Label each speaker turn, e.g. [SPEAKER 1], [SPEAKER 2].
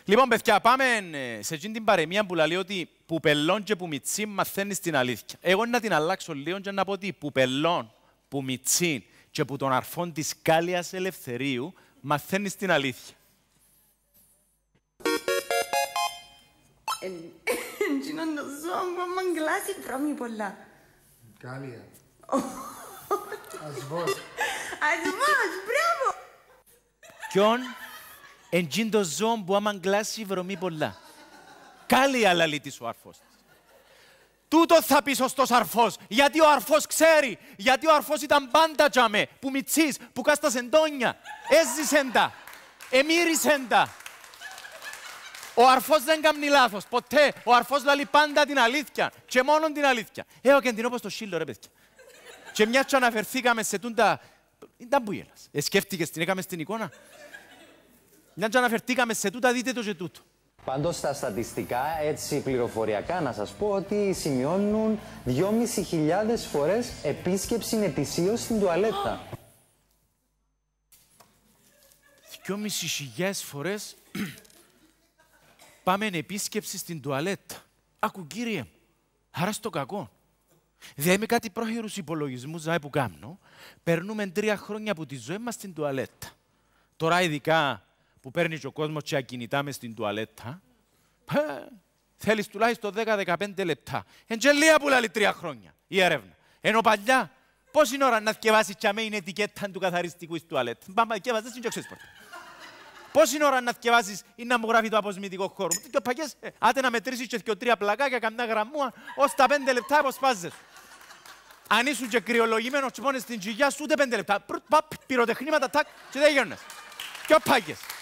[SPEAKER 1] Λοιπόν, παιδιά, πάμε σε εκείνη την παρεμία που λέει ότι που πελών και που μιτσίν μαθαίνεις την αλήθεια. Εγώ να την αλλάξω λίγο και να πω ότι που πελών, που μιτσίν και που των αρφών της Κάλιας Ελευθερίου μαθαίνεις την αλήθεια.
[SPEAKER 2] Εκείνον το ζώο που άμα γκλάσει βρώμει πολλά.
[SPEAKER 3] Κάλια. Ασβός.
[SPEAKER 2] Ασβός, μπράβο.
[SPEAKER 1] Ποιον εντζήν το ζώο που άμα γκλάσει βρωμεί πολλά. Κάλια λαλίτης ο αρφός. Τούτο θα πεις ως το αρφός, γιατί ο αρφός ξέρει, γιατί ο αρφός ήταν πάντα τζαμέ, που μιτσείς, που κάστα σεντόνια, έζησεν τα, εμύρισεν τα. Ο αρφός δεν κάνει λάθος, ποτέ. Ο αρφός λαλεί πάντα την αλήθεια και μόνο την αλήθεια. Και την όπως το σύλλο, ρε παιδιά. Και μια και αναφερθήκαμε σε τούντα... Ήταν που γέλας. Σκέφτηκες, την έκαμε στην εικόνα. Μια και αναφερθήκαμε σε τούτα, δείτε το και τούτο.
[SPEAKER 4] Πάντως στα στατιστικά, έτσι πληροφοριακά, να σας πω ότι σημειώνουν 2.500 φορές επίσκεψη ετησίως στην τουαλέτα.
[SPEAKER 1] 2.500 φορές πάμε επίσκεψη στην τουαλέτα. Άκου κύριε μου, άρα στο κακό. Δηλαδή με κάτι πρόχειρους υπολογισμούς που κάνω, περνούμε 3 χρόνια από τη ζωή μας στην τουαλέτα. Τώρα ειδικά που παίρνει και ο κόσμος και ακινητά μες στην τουαλέτα, θέλεις τουλάχιστον 10-15 λεπτά. Εντζελία που λέει 3 χρόνια η έρευνα. Ενώ παλιά, πόση ώρα να θκευάσεις και αμέ είναι ετικέτα του καθαριστικού στην τουαλέτα. Μπαμπα, θκευάσεις, δεν ξέρεις πότε. Πόση ώρα να θκευάσεις ή να μου γράφει το αποσμητικό χώρο. Και παγιές, άτε να μετρήσεις και 2-3 πλακάκια, καμιά γραμμούα, ως τα 5 λεπτά αποσπάζεσαι. Αν ήσουν και κρυολογημένος και μόνες στην τσιγιά σου, ούτε 5 λεπτά. Πυροτεχνήματα, τάκ, και δεν γίνονες. Και πάγες.